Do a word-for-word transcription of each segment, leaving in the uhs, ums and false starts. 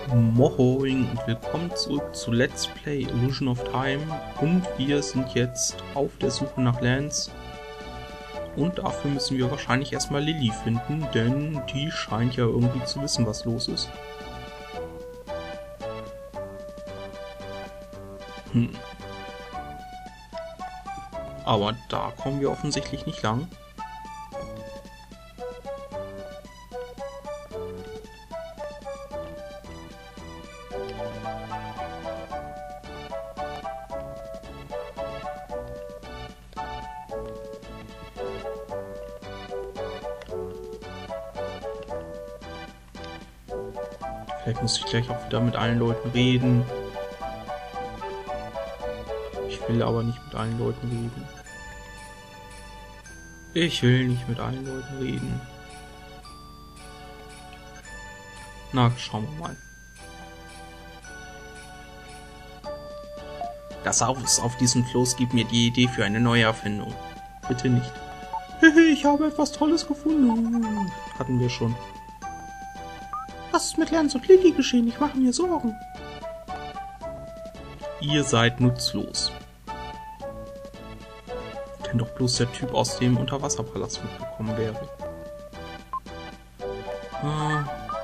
Moin und willkommen zurück zu Let's Play Illusion of Time, und wir sind jetzt auf der Suche nach Lance, und dafür müssen wir wahrscheinlich erstmal Lilly finden, denn die scheint ja irgendwie zu wissen, was los ist. Hm. Aber da kommen wir offensichtlich nicht lang. Vielleicht muss ich gleich auch wieder mit allen Leuten reden. Ich will aber nicht mit allen Leuten reden. Ich will nicht mit allen Leuten reden. Na, schauen wir mal. Das Haus auf diesem Floß gibt mir die Idee für eine neue Erfindung. Bitte nicht. Ich habe etwas Tolles gefunden. Hatten wir schon. Was ist mit Lance und Lilly geschehen? Ich mache mir Sorgen. Ihr seid nutzlos. Wenn doch bloß der Typ aus dem Unterwasserpalast mitgekommen wäre. Ah.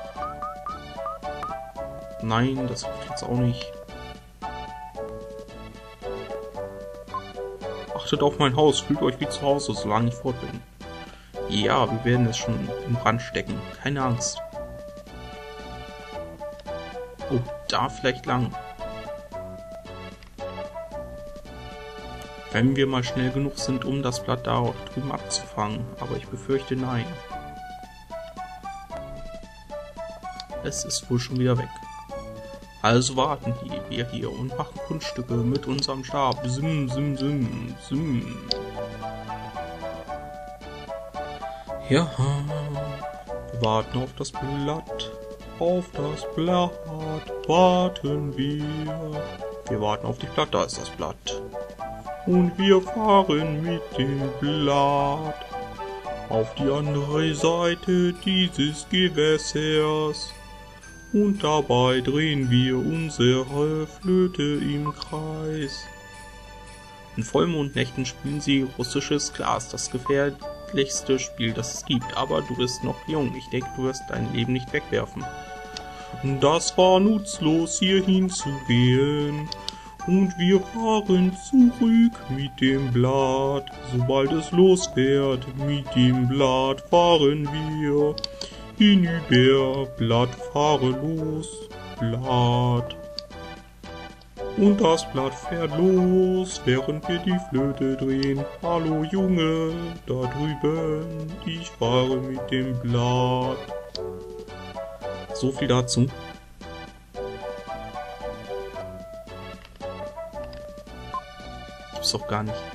Nein, das hilft jetzt auch nicht. Achtet auf mein Haus, fühlt euch wie zu Hause, solange ich fort bin. Ja, wir werden es schon in Brand stecken. Keine Angst. Oh, da vielleicht lang. Wenn wir mal schnell genug sind, um das Blatt da drüben abzufangen. Aber ich befürchte, nein. Es ist wohl schon wieder weg. Also warten wir hier und machen Kunststücke mit unserem Stab. Sim, sim, sim, sim. Ja, wir warten auf das Blatt. Auf das Blatt warten wir. Wir warten auf die Blatt, da ist das Blatt. Und wir fahren mit dem Blatt auf die andere Seite dieses Gewässers. Und dabei drehen wir unsere Flöte im Kreis. In Vollmondnächten spielen sie russisches Glas, das gefährlichste Spiel, das es gibt. Aber du bist noch jung, ich denke, du wirst dein Leben nicht wegwerfen. Das war nutzlos, hier hinzugehen. Und wir fahren zurück mit dem Blatt. Sobald es losfährt, mit dem Blatt fahren wir hinüber. Blatt, fahre los, Blatt. Und das Blatt fährt los, während wir die Flöte drehen. Hallo Junge, da drüben, ich fahre mit dem Blatt. So viel dazu. Gibt's doch gar nicht.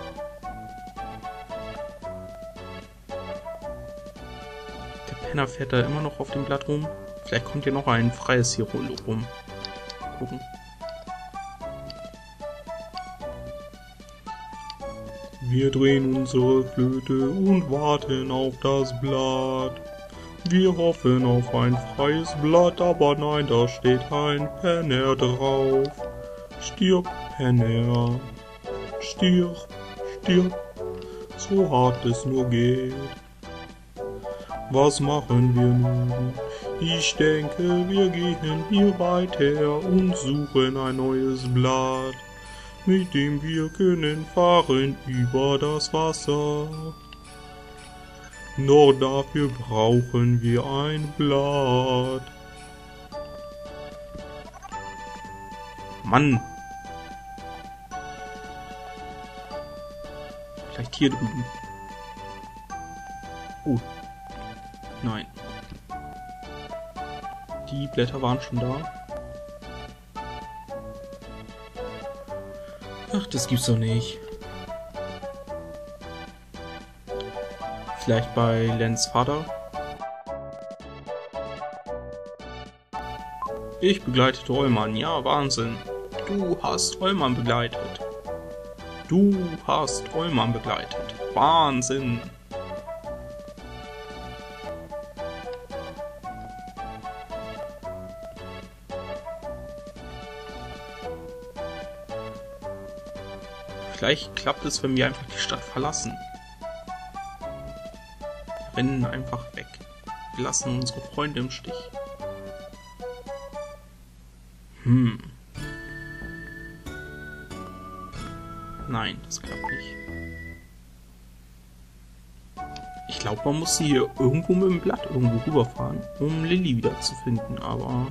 Der Penner fährt da immer noch auf dem Blatt rum. Vielleicht kommt hier noch ein freies hier rum. Gucken. Wir drehen unsere Flöte und warten auf das Blatt. Wir hoffen auf ein freies Blatt, aber nein, da steht ein Penner drauf. Stirb, Penner. Stirb, stirb, so hart es nur geht. Was machen wir nun? Ich denke, wir gehen hier weiter und suchen ein neues Blatt, mit dem wir können fahren über das Wasser. Nur dafür brauchen wir ein Blatt. Mann! Vielleicht hier drüben. Oh. Nein. Die Blätter waren schon da. Ach, das gibt's doch nicht. Vielleicht bei Lens Vater? Ich begleitete Eulmann, ja, Wahnsinn. Du hast Eulmann begleitet. Du hast Eulmann begleitet. Wahnsinn. Vielleicht klappt es, wenn wir einfach die Stadt verlassen. Wir rennen einfach weg. Wir lassen unsere Freunde im Stich. Hm. Nein, das klappt nicht. Ich glaube, man muss hier irgendwo mit dem Blatt irgendwo rüberfahren, um Lilly wieder zu finden, aber...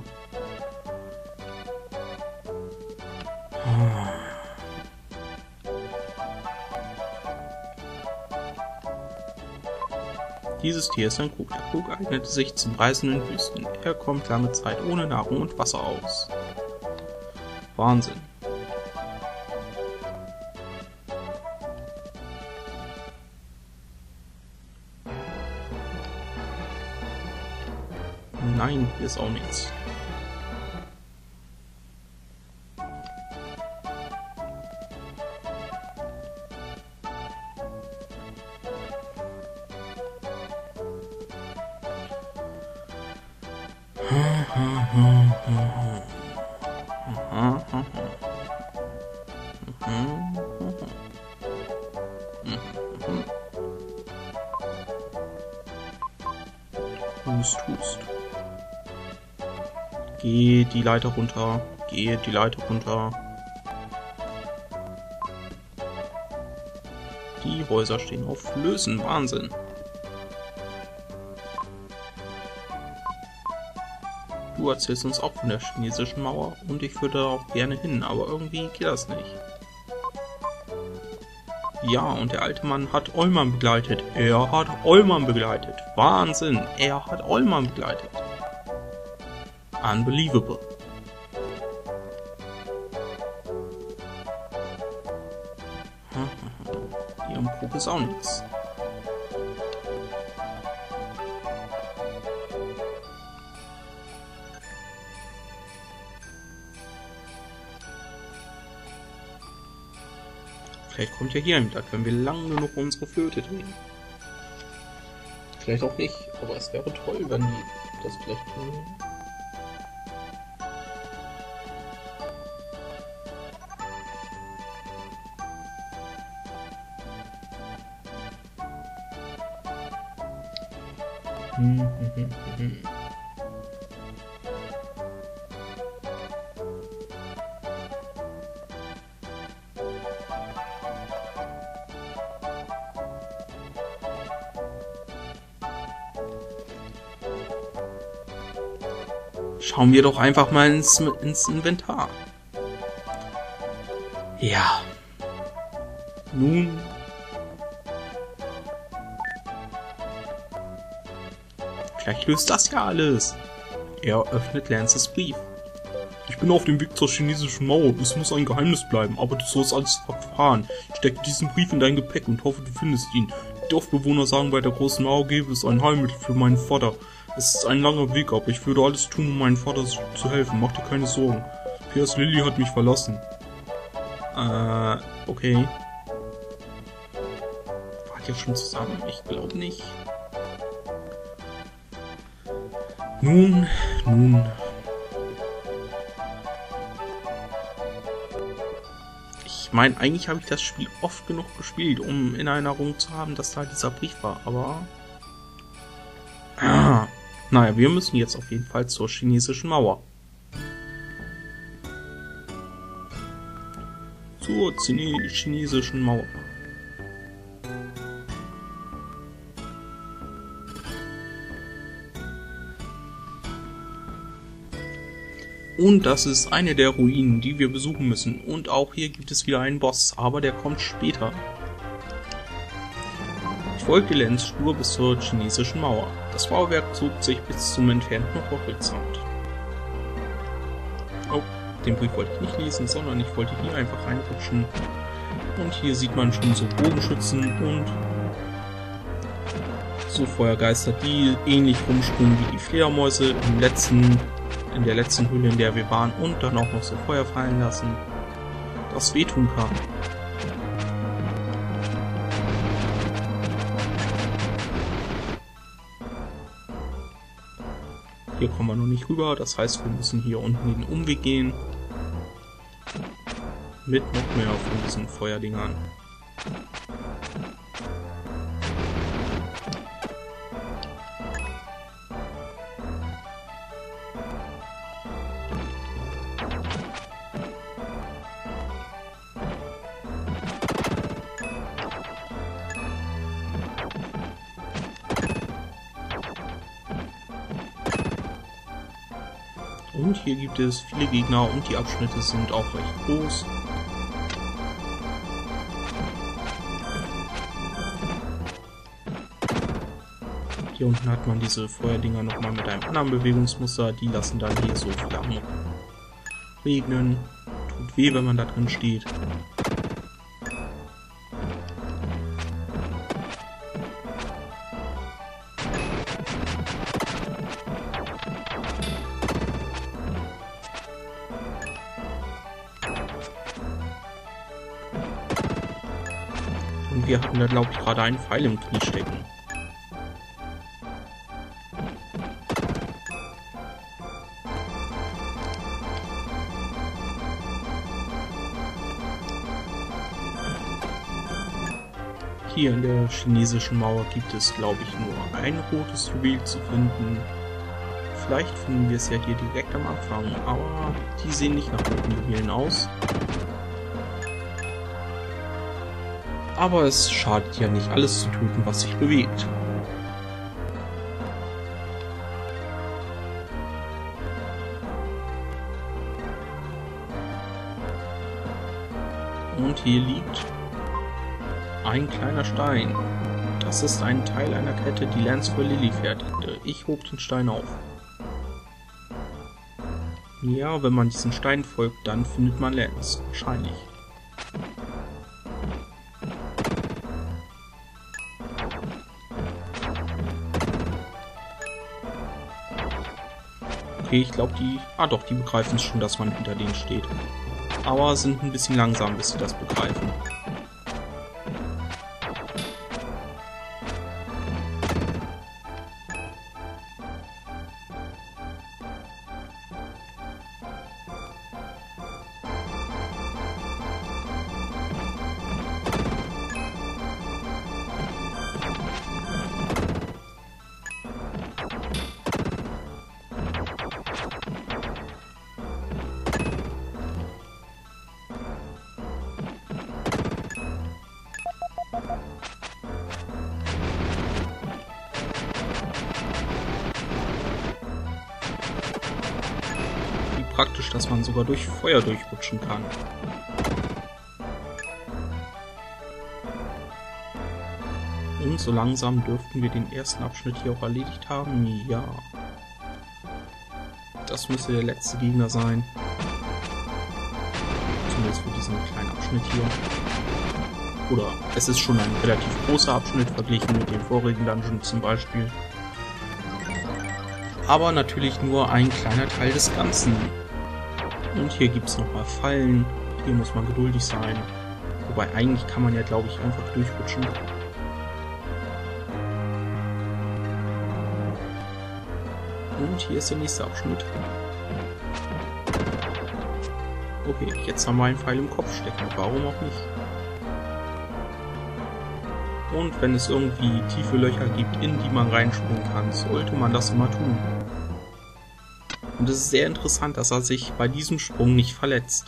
Dieses Tier ist ein Krug. Der Krug eignet sich zum Reisen in Wüsten. Er kommt lange Zeit ohne Nahrung und Wasser aus. Wahnsinn. Nein, hier ist auch nichts. Hust, hust. Geh die Leiter runter. Geh die Leiter runter. Die Häuser stehen auf Flößen. Wahnsinn. Du erzählst uns auch von der chinesischen Mauer und ich würde da auch gerne hin, aber irgendwie geht das nicht. Ja, und der alte Mann hat Eulmann begleitet. Er hat Eulmann begleitet. Wahnsinn, er hat Eulmann begleitet. Unbelievable. Hier im Krug ist auch nichts. Vielleicht kommt ja hier ein Blatt, wenn wir lang genug unsere Flöte drehen. Vielleicht auch nicht, aber es wäre toll, wenn die das vielleicht tun. Hm, hm, hm, hm. Schauen wir doch einfach mal ins, ins Inventar. Ja. Nun. Vielleicht löst das ja alles. Er öffnet Lances Brief. Ich bin auf dem Weg zur chinesischen Mauer. Es muss ein Geheimnis bleiben, aber du sollst alles erfahren. Ich stecke diesen Brief in dein Gepäck und hoffe, du findest ihn. Die Dorfbewohner sagen, bei der großen Mauer gäbe es ein Heilmittel für meinen Vater. Es ist ein langer Weg, aber ich würde alles tun, um meinem Vater zu helfen. Mach dir keine Sorgen. P S Lilly hat mich verlassen. Äh, okay. Wart ihr schon zusammen? Ich glaube nicht. Nun, nun. Ich meine, eigentlich habe ich das Spiel oft genug gespielt, um in Erinnerung zu haben, dass da dieser Brief war, aber... Ah. Naja, wir müssen jetzt auf jeden Fall zur chinesischen Mauer. Zur Chine- chinesischen Mauer. Und das ist eine der Ruinen, die wir besuchen müssen. Und auch hier gibt es wieder einen Boss, aber der kommt später. Ich folgte Lens Spur bis zur chinesischen Mauer. Das Mauerwerk zog sich bis zum entfernten Horizont. Oh, den Brief wollte ich nicht lesen, sondern ich wollte hier einfach reinrutschen. Und hier sieht man schon so Bogenschützen und so Feuergeister, die ähnlich rumspringen wie die Fledermäuse im letzten, in der letzten Höhle, in der wir waren, und dann auch noch so Feuer fallen lassen, das wehtun kann. Hier kommen wir noch nicht rüber, das heißt, wir müssen hier unten den Umweg gehen. mit noch mehr von diesen Feuerdingern. Und hier gibt es viele Gegner und die Abschnitte sind auch recht groß. Hier unten hat man diese Feuerdinger nochmal mit einem anderen Bewegungsmuster. Die lassen dann hier so Flammen regnen. Tut weh, wenn man da drin steht. Und wir hatten da, glaube ich, gerade einen Pfeil im Knie stecken. Hier in der chinesischen Mauer gibt es, glaube ich, nur ein rotes Juwel zu finden. Vielleicht finden wir es ja hier direkt am Anfang, aber die sehen nicht nach roten Juwelen aus. Aber es schadet ja nicht, alles zu töten, was sich bewegt. Und hier liegt ein kleiner Stein. Das ist ein Teil einer Kette, die Lance für Lily fertigte. Ich hob den Stein auf. Ja, wenn man diesen Stein folgt, dann findet man Lance. Wahrscheinlich. Okay, ich glaube die... Ah doch, die begreifen schon, dass man hinter denen steht. Aber sind ein bisschen langsam, bis sie das begreifen. Praktisch, dass man sogar durch Feuer durchrutschen kann. Und so langsam dürften wir den ersten Abschnitt hier auch erledigt haben. Ja. Das müsste der letzte Gegner sein. Zumindest für diesen kleinen Abschnitt hier. Oder es ist schon ein relativ großer Abschnitt verglichen mit dem vorigen Dungeon zum Beispiel. Aber natürlich nur ein kleiner Teil des Ganzen. Und hier gibt es nochmal Fallen. Hier muss man geduldig sein. Wobei eigentlich kann man ja, glaube ich, einfach durchrutschen. Und hier ist der nächste Abschnitt. Okay, jetzt haben wir einen Pfeil im Kopf stecken. Warum auch nicht? Und wenn es irgendwie tiefe Löcher gibt, in die man reinspringen kann, sollte man das immer tun. Und es ist sehr interessant, dass er sich bei diesem Sprung nicht verletzt.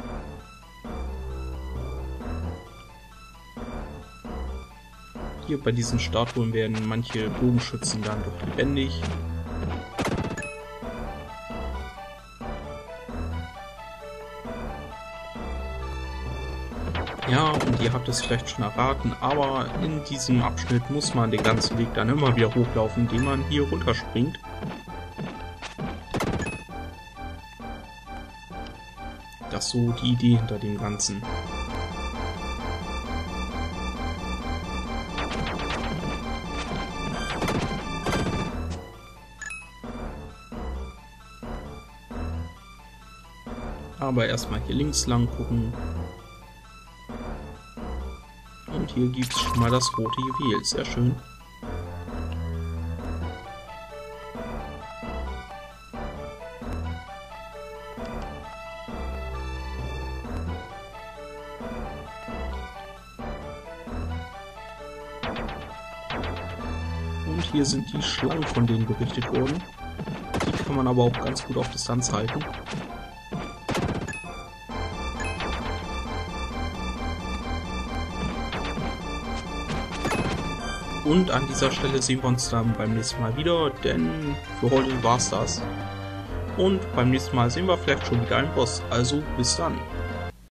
Hier bei diesen Statuen werden manche Bogenschützen dann doch lebendig. Ja, und ihr habt es vielleicht schon erraten, aber in diesem Abschnitt muss man den ganzen Weg dann immer wieder hochlaufen, indem man hier runterspringt. Das ist so die Idee hinter dem Ganzen. Aber erstmal hier links lang gucken. Und hier gibt es schon mal das rote Juwel. Sehr schön. Und hier sind die Schlangen, von denen berichtet wurden. Die kann man aber auch ganz gut auf Distanz halten. Und an dieser Stelle sehen wir uns dann beim nächsten Mal wieder, denn für heute war's das. Und beim nächsten Mal sehen wir vielleicht schon wieder einen Boss. Also bis dann.